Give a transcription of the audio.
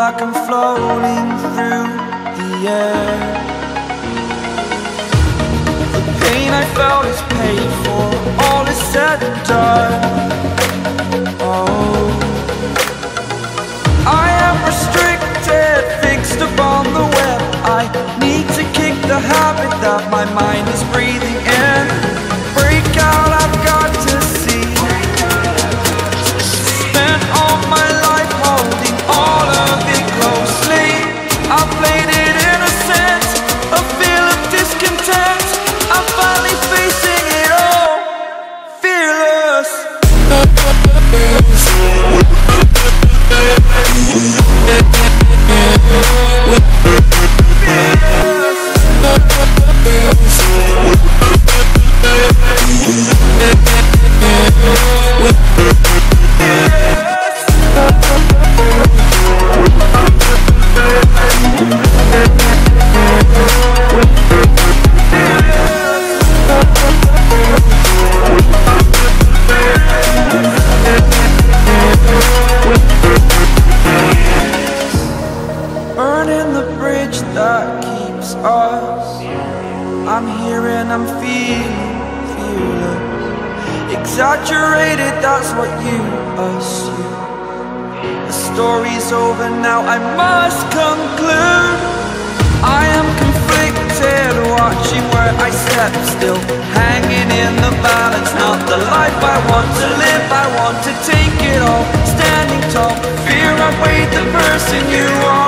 like I'm floating through the air. The pain I felt is paid for, all is said and done. Oh, I am restricted, fixed upon the web. I need to kick the habit that my mind is breathing in. Break out, I've got to see. Spent all my life holding all of it closely. I played it innocent, a feel of discontent. I'm finally facing it all, fearless. Burning the bridge that keeps us. I'm here and I'm feeling fearless. Exaggerated, that's what you assume. The story's over now, I must conclude. I am conflicted, watching where I step still, hanging in the balance. Not the life I want to live, I want to take it all. Standing tall, fear I've weighed the person you are.